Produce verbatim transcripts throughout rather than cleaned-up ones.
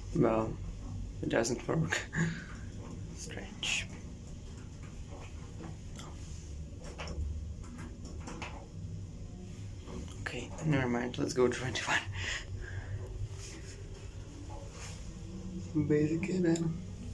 Well, it doesn't work. Strange. Okay, never mind, let's go twenty-one. Basically then.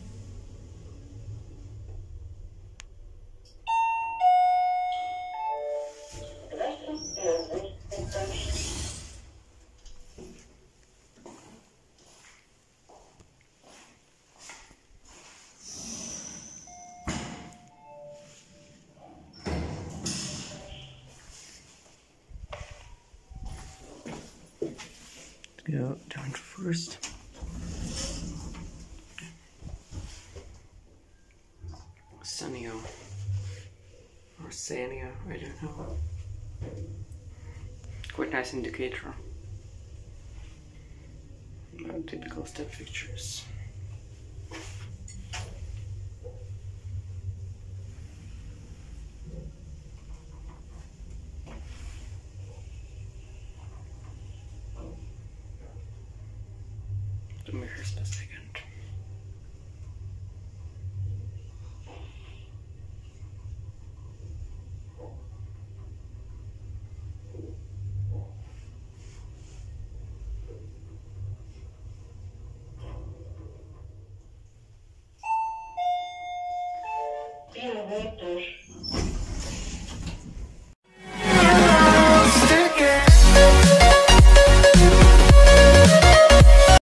Go down first. Sanyo or Sanyo, I don't know. Quite nice indicator. Not typical step fixtures. The mirrors per second. Autors.